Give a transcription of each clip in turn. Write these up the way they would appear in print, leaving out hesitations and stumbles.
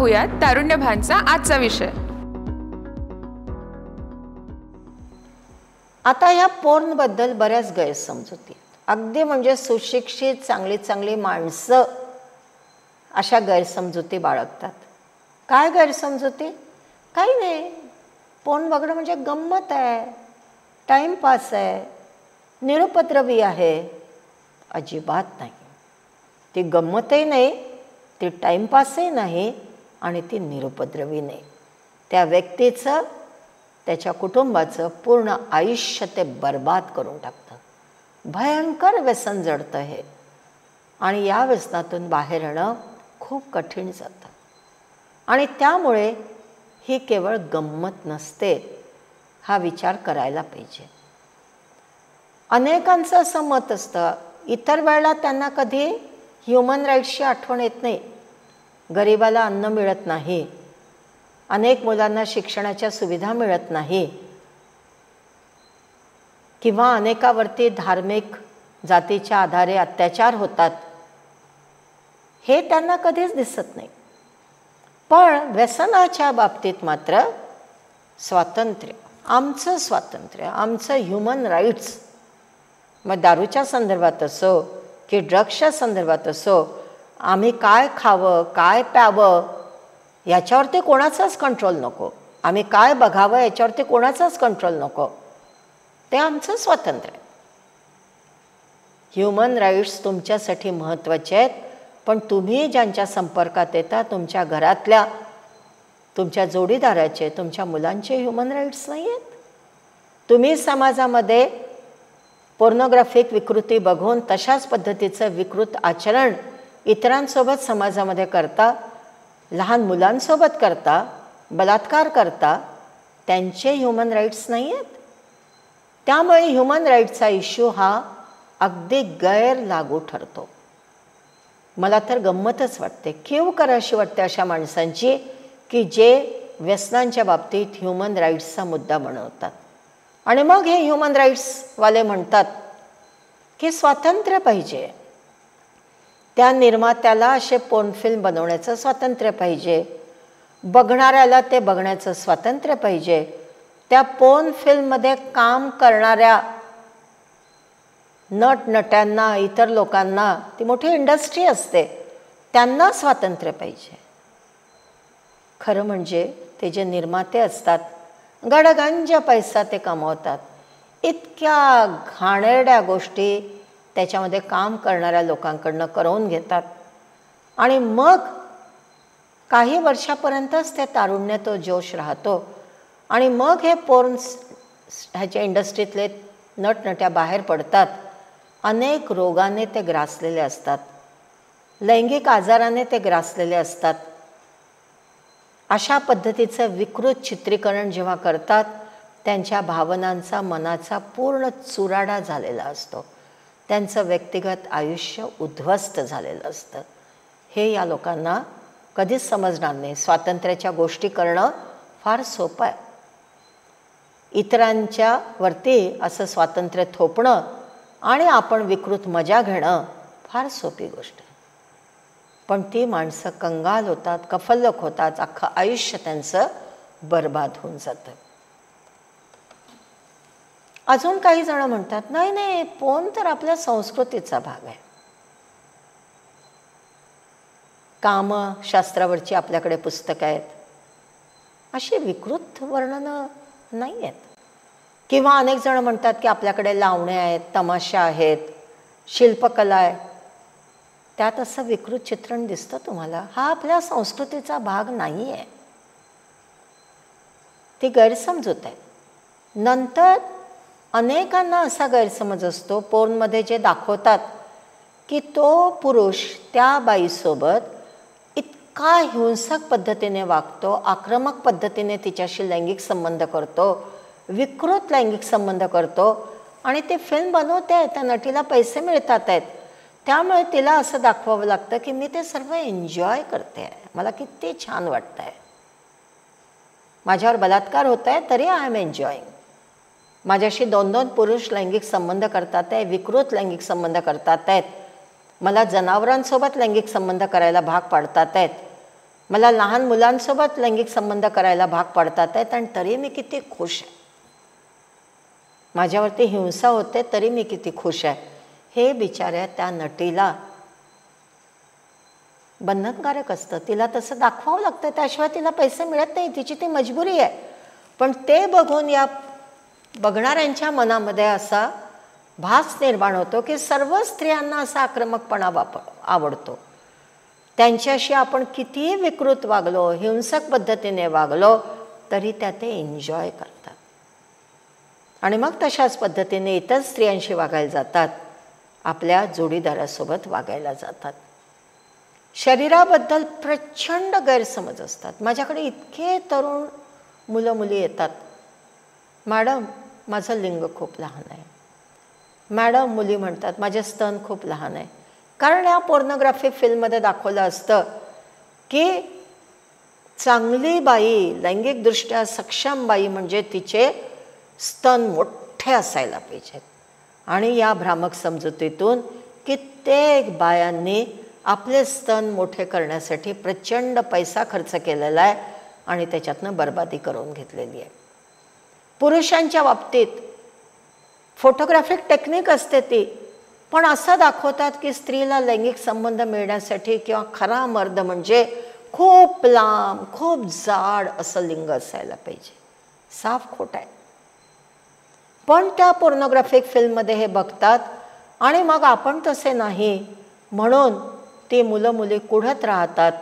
पाहूयात तारुण्यभानचा आजचा विषय. आता ह्या पोर्नबद्दल बऱ्याच गैरसमजुती आहेत. अगदी म्हणजे सुशिक्षित चांगली माणसं अशा गैरसमजुती बाळगतात. काय गैरसमजुती? काही नाही, पोर्न बघणं म्हणजे गंमत आहे, टाईमपास आहे, निरुपद्रवी आहे. अजिबात नाही. ती गंमतही नाही, ती टाईमपासही नाही आणि ती निरुपद्रवी नाही. त्या व्यक्तीचं, त्याच्या कुटुंबाचं पूर्ण आयुष्य ते बर्बाद करून टाकतं. भयंकर व्यसन जडतं हे, आणि या व्यसनातून बाहेर येणं खूप कठीण जातं. आणि त्यामुळे ही केवळ गंमत नसते, हा विचार करायला पाहिजे. अनेकांचं असं मत असतं, इतर वेळेला त्यांना कधी ह्युमन राईट्सची आठवण येत नाही. गरिबाला अन्न मिळत नाही, अनेक मुलांना शिक्षणाच्या सुविधा मिळत नाही, किंवा अनेकावरती धार्मिक जातीच्या आधारे अत्याचार होतात, हे त्यांना कधीच दिसत नाही. पण व्यसनाच्या बाबतीत मात्र स्वातंत्र्य, आमचं स्वातंत्र्य, आमचं ह्युमन राईट्स, मग दारूच्या संदर्भात असो की ड्रग्सच्या संदर्भात असो, आम्ही काय खावं, काय प्यावं याच्यावरती कोणाचाच कंट्रोल नको, आम्ही काय बघावं याच्यावरती कोणाचाच कंट्रोल नको, ते आमचं स्वातंत्र्य. ह्युमन राईट्स तुमच्यासाठी महत्त्वाचे आहेत, पण तुम्ही ज्यांच्या संपर्कात येता, तुमच्या घरातल्या, तुमच्या जोडीदाराचे, तुमच्या मुलांचे ह्युमन राईट्स नाही आहेत. तुम्ही समाजामध्ये पोर्नोग्राफिक विकृती बघून तशाच पद्धतीचं विकृत आचरण इतरांसोबत समाजामध्ये करता, लहान मुलांसोबत करता, बलात्कार करता, त्यांचे ह्युमन राईट्स नाही आहेत. त्यामुळे ह्युमन राईट्सचा इश्यू हा अगदी गैर लागू ठरतो. मला तर गंमतच वाटते, कीव कराशी वाटते अशा माणसांची की जे व्यसनांच्या बाबतीत ह्युमन राईट्सचा मुद्दा बनवतात. आणि मग हे ह्युमन राईट्सवाले म्हणतात की स्वातंत्र्य पाहिजे, त्या निर्मात्याला असे पोर्न फिल्म बनवण्याचं स्वातंत्र्य पाहिजे, बघणाऱ्याला ते बघण्याचं स्वातंत्र्य पाहिजे, त्या पोर्न फिल्ममध्ये काम करणाऱ्या नटनट्यांना, इतर लोकांना, ती मोठी इंडस्ट्री असते, त्यांना स्वातंत्र्य पाहिजे. खरं म्हणजे ते जे निर्माते असतात, गडगंज पैसा ते कमवतात, इतक्या घाणेरड्या गोष्टी त्याच्यामध्ये काम करणाऱ्या लोकांकडनं करवून घेतात, आणि मग काही वर्षापर्यंतच ते तारुण्य, तो जोश राहतो, आणि मग हे पोर्न ह्याच्या इंडस्ट्रीतले नटनट्या बाहेर पडतात. अनेक रोगाने ते ग्रासलेले असतात, लैंगिक आजाराने ते ग्रासलेले असतात. अशा पद्धतीचं विकृत चित्रीकरण जेव्हा करतात, त्यांच्या भावनांचा, मनाचा पूर्ण चुराडा झालेला असतो, त्यांचं व्यक्तिगत आयुष्य उद्ध्वस्त झालेलं असतं. हे या लोकांना कधीच समजणार नाही. स्वातंत्र्याच्या गोष्टी करणं फार सोपं आहे, इतरांच्या वरती असं स्वातंत्र्य थोपणं आणि आपण विकृत मजा घेणं फार सोपी गोष्ट आहे. पण ती माणसं कंगाल होतात, कफल्लक होतात, अख्खं आयुष्य त्यांचं बर्बाद होऊन जातं. अजून काही जण म्हणतात, नाही नाही, पोर्न तर आपल्या संस्कृतीचा भाग आहे. कामशास्त्रावरची आपल्याकडे पुस्तकं आहेत, अशी विकृत वर्णनं नाही आहेत. किंवा अनेक जण म्हणतात की आपल्याकडे लावणे आहेत, तमाशा आहेत, शिल्पकला आहे, त्यात असं विकृत चित्रण दिसतं तुम्हाला. हा आपल्या संस्कृतीचा भाग नाही आहे. ती गैरसमजूत आहे. नंतर अनेकांना असा गैरसमज असतो, पोर्नमध्ये जे दाखवतात की तो पुरुष त्या बाईसोबत इतका हिंसक पद्धतीने वागतो, आक्रमक पद्धतीने तिच्याशी लैंगिक संबंध करतो, विकृत लैंगिक संबंध करतो, आणि ते फिल्म बनवते आहे, त्या नटीला पैसे मिळतात आहेत, त्यामुळे तिला असं दाखवावं लागतं की मी ते सर्व एन्जॉय करते आहे, मला किती छान वाटतं आहे, माझ्यावर बलात्कार होत आहे तरी आय एम एन्जॉईंग, माझ्याशी 2-2 पुरुष लैंगिक संबंध करतात आहे, विकृत लैंगिक संबंध करतात आहेत, मला जनावरांसोबत लैंगिक संबंध करायला भाग पाडतात आहेत, मला लहान मुलांसोबत लैंगिक संबंध करायला भाग पडतात आहेत आणि तरी मी किती खुश आहे. माझ्यावरती हिंसा होते तरी मी किती खुश आहे. हे बिचाऱ्या त्या नटीला बंधनकारक असतं. तिला तसं दाखवावं लागतं, त्याशिवाय तिला पैसे मिळत नाही. तिची ती मजबुरी आहे. पण ते बघून या बघणाऱ्यांच्या मनामध्ये असा भास निर्माण होतो की सर्व स्त्रियांना असा आक्रमकपणा आवडतो. त्यांच्याशी आपण कितीही विकृत वागलो, हिंसक पद्धतीने वागलो तरी त्या ते एन्जॉय करतात आणि मग तशाच पद्धतीने इतर स्त्रियांशी वागायला जातात, आपल्या जोडीदारासोबत वागायला जातात. शरीराबद्दल प्रचंड गैरसमज असतात. माझ्याकडे इतके तरुण मुलं मुली येतात, मॅडम माझं लिंग खूप लहान आहे. मॅडम मुली म्हणतात माझे स्तन खूप लहान आहे. कारण या पोर्नोग्राफी फिल्ममध्ये दाखवलं असतं की चांगली बाई, लैंगिकदृष्ट्या सक्षम बाई म्हणजे तिचे स्तन मोठे असायला पाहिजेत. आणि या भ्रामक समजुतीतून कित्येक बायांनी आपले स्तन मोठे करण्यासाठी प्रचंड पैसा खर्च केलेला आहे आणि त्याच्यातनं बर्बादी करून घेतलेली आहे. पुरुषांच्या बाबतीत फोटोग्राफिक टेक्निक असते ती, पण असं दाखवतात की स्त्रीला लैंगिक संबंध मिळण्यासाठी किंवा खरा मर्द म्हणजे खूप लांब, खूप जाड असं लिंग असायला पाहिजे. साफ खोट आहे. पण त्या पोर्नोग्राफिक फिल्ममध्ये हे बघतात आणि मग आपण तसे नाही म्हणून ती मुलं मुली कुढत राहतात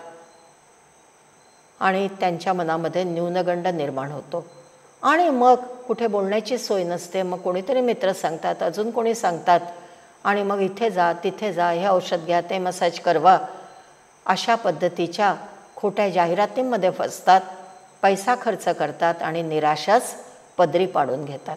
आणि त्यांच्या मनामध्ये न्यूनगंड निर्माण होतो. आणि मग कुठे बोलण्याची सोय नसते. मग कोणीतरी मित्र सांगतात, अजून कोणी सांगतात आणि मग इथे जा, तिथे जा, हे औषध घ्या, ते मसाज करवा, अशा पद्धतीच्या खोट्या जाहिरातींमध्ये फसतात, पैसा खर्च करतात आणि निराशाच पदरी पाडून घेतात.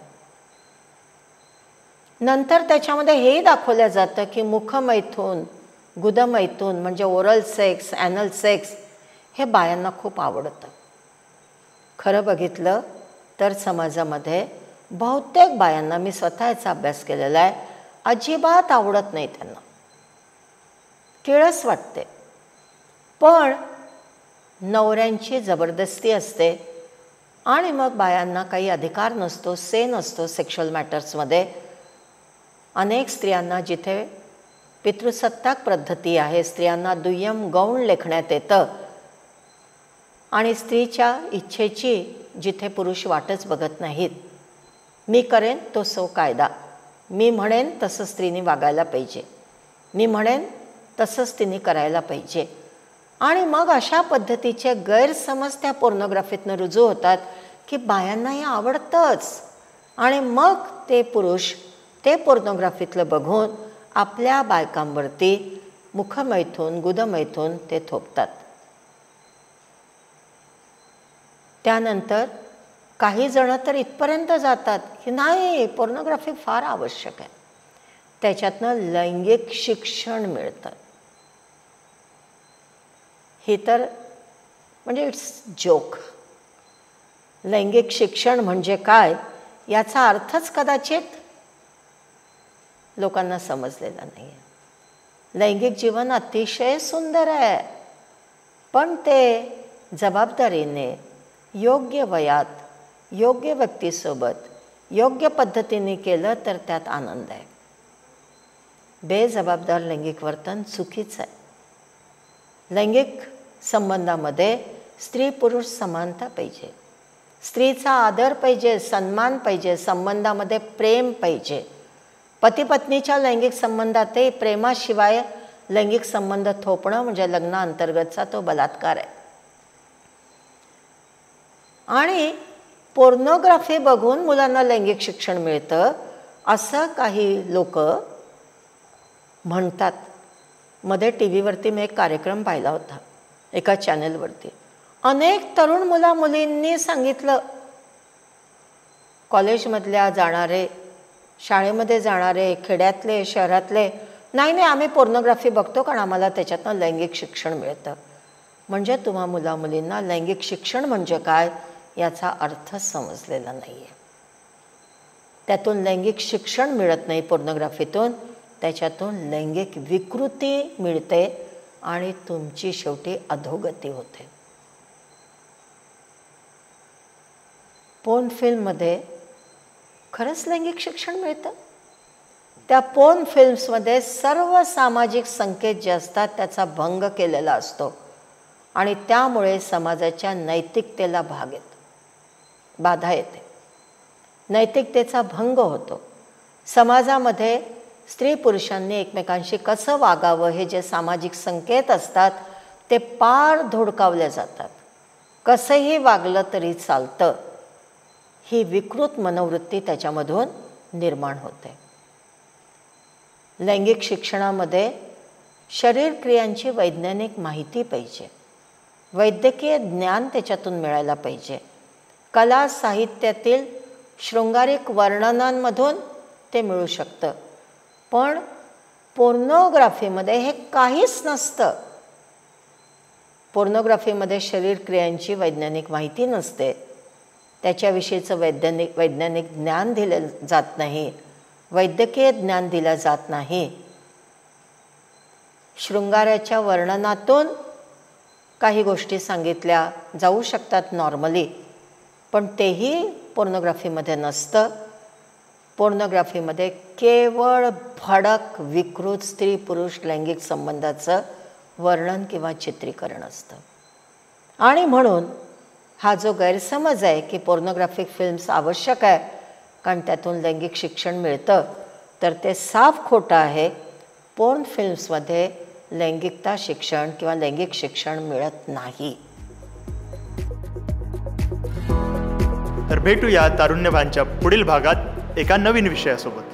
नंतर त्याच्यामध्ये हे दाखवलं जातं की मुखमैथून, गुदमैथून म्हणजे ओरल सेक्स, ॲनल सेक्स हे बायांना खूप आवडतं. खरं बघितलं तर समाजामध्ये बहुतेक बायांना, मी स्वतःचा अभ्यास केलेला आहे, अजिबात आवडत नाही. त्यांना किळस वाटते. पण नवऱ्यांची जबरदस्ती असते आणि मग बायांना काही अधिकार नसतो, से नसतो सेक्शुअल मॅटर्समध्ये. अनेक स्त्रियांना जिथे पितृसत्ताक पद्धती आहे, स्त्रियांना दुय्यम गौण लेखण्यात येतं आणि स्त्रीच्या इच्छेची जिथे पुरुष वाटच बघत नाहीत. मी करेन तो सो कायदा, मी म्हणेन तसं स्त्रीने वागायला पाहिजे, मी म्हणेन तसंच तिने करायला पाहिजे. आणि मग अशा पद्धतीचे गैरसमज त्या पोर्नोग्राफीतनं रुजू होतात की बायांना हे आवडतंच. आणि मग ते पुरुष ते पोर्नोग्राफीतलं बघून आपल्या बायकांवरती मुखमैथून, गुदमैथून ते थोपतात. त्यानंतर काही जण तर इथपर्यंत जातात की नाही, पोर्नोग्राफी फार आवश्यक आहे, त्याच्यातनं लैंगिक शिक्षण मिळतं. हे तर म्हणजे इट्स जोक. लैंगिक शिक्षण म्हणजे काय याचा अर्थच कदाचित लोकांना समजलेला नाही आहे. लैंगिक जीवन अतिशय सुंदर आहे, पण ते जबाबदारीने, योग्य वयात, योग्य व्यक्तीसोबत, योग्य पद्धतीने केलं तर त्यात आनंद आहे. बेजबाबदार लैंगिक वर्तन चुकीचं आहे. लैंगिक संबंधामध्ये स्त्री पुरुष समानता पाहिजे, स्त्रीचा आदर पाहिजे, सन्मान पाहिजे, संबंधामध्ये प्रेम पाहिजे. पती पत्नीच्या लैंगिक संबंधातही प्रेमाशिवाय लैंगिक संबंध थोपणं म्हणजे लग्नाअंतर्गतचा तो बलात्कार आहे. आणि पोर्नोग्राफी बघून मुलांना लैंगिक शिक्षण मिळतं असं काही लोक म्हणतात. मध्ये टी व्हीवरती मी एक कार्यक्रम पाहिला होता एका चॅनलवरती. अनेक तरुण मुला मुलींनी सांगितलं, कॉलेजमधल्या जाणारे, शाळेमध्ये जाणारे, खेड्यातले, शहरातले, नाही नाही आम्ही पोर्नोग्राफी बघतो कारण आम्हाला त्याच्यातनं लैंगिक शिक्षण मिळतं. म्हणजे तुम्हा मुला मुलींना लैंगिक शिक्षण म्हणजे काय याचा अर्थ समजलेला नाही आहे. त्यातून लैंगिक शिक्षण मिळत नाही पोर्नोग्राफीतून, त्याच्यातून लैंगिक विकृती मिळते आणि तुमची शेवटी अधोगती होते. पोर्न फिल्ममध्ये खरंच लैंगिक शिक्षण मिळतं? त्या पोर्न फिल्म्समध्ये सर्व सामाजिक संकेत जे असतात त्याचा भंग केलेला असतो आणि त्यामुळे समाजाच्या नैतिकतेला बाधा येते. नैतिकतेचा भंग होतो. समाजामध्ये स्त्री पुरुषांनी एकमेकांशी कसं वागावं हे जे सामाजिक संकेत असतात ते पार धुडकावले जातात. कसंही वागलं तरी चालतं ही विकृत मनोवृत्ती त्याच्यामधून निर्माण होते. लैंगिक शिक्षणामध्ये शरीर क्रियांची वैज्ञानिक माहिती पाहिजे. वैद्यकीय ज्ञान त्याच्यातून मिळायला पाहिजे. कला साहित्यातील शृंगारिक वर्णनांमधून ते मिळू शकतं. पण पोर्नोग्राफीमध्ये हे काहीच नसतं. पोर्नोग्राफीमध्ये शरीर क्रियांची वैज्ञानिक माहिती नसते. त्याच्याविषयीचं वैज्ञानिक ज्ञान दिलं जात नाही. वैद्यकीय ज्ञान दिलं जात नाही. शृंगाराच्या वर्णनातून काही गोष्टी सांगितल्या जाऊ शकतात नॉर्मली, पण तेही पोर्नोग्राफीमध्ये नसतं. पोर्नोग्राफीमध्ये केवळ भडक विकृत स्त्री पुरुष लैंगिक संबंधाचं वर्णन किंवा चित्रीकरण असतं. आणि म्हणून हा जो गैरसमज आहे की पोर्नोग्राफिक फिल्म्स आवश्यक आहे कारण त्यातून लैंगिक शिक्षण मिळतं, तर ते साफ खोटं आहे. पोर्न फिल्म्समध्ये लैंगिकता शिक्षण किंवा लैंगिक शिक्षण मिळत नाही. तर भेटूया तारुण्यभानच्या पुढील भागात एका नवीन विषयासोबत.